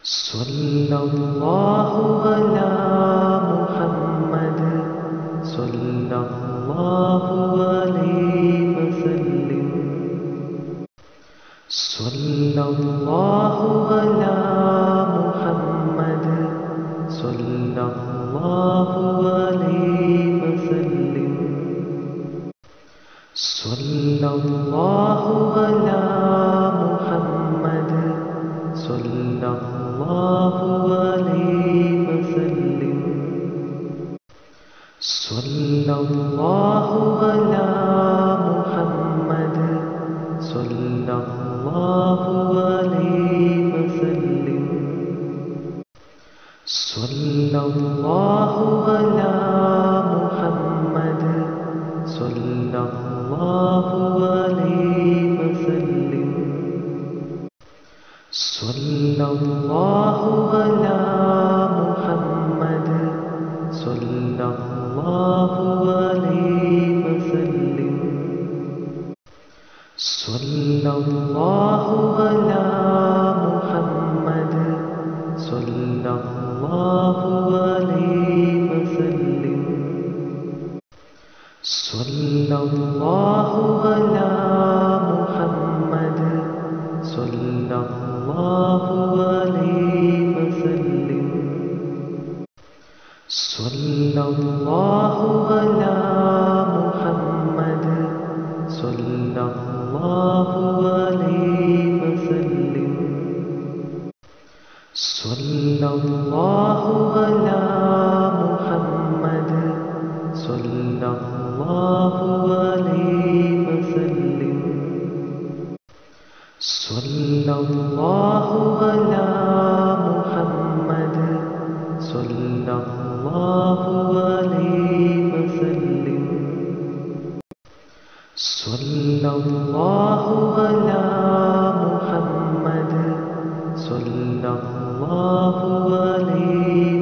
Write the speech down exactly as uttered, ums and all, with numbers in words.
सल्लल्लाहु अला मुहम्मद सल्लल्लाहु अलैहि वसल्लम। सल्लल्लाहु अला मुहम्मद सल्लल्लाहु अलैहि वसल्लम। सल्लल्लाहु अला मुहम्मद सल्लल्लाहु अलैहि वसल्लम। सल्लल्लाहु अला मुहम्मद सल्लल्लाहु अलैहि वसल्लम। सल्लल्लाहु अला मुहम्मद सल्लल्लाहु अलैहि वसल्लम। सल्लल्लाहु अला मुहम्मद सल्लल्लाहु अलैहि वसल्लम। सल्लल्लाहु अला मुहम्मद सल्लल्लाहु अलैहि वसल्लम। सल्लल्लाहु अला मुहम्मद सल्लल्लाहु अलैहि वसल्लम। सल्लल्लाहु अला मुहम्मद सल्लल्लाहु अलैहि वसल्लम। सल्लल्लाहु अला मुहम्मद सल्लल्लाहु अलैहि वसल्लम। सल्लल्लाहु अला मुहम्मद सल्लल्लाहु अलैहि वसल्लम। सल्लल्लाहु अला मुहम्मद सल्लल्लाहु अलैहि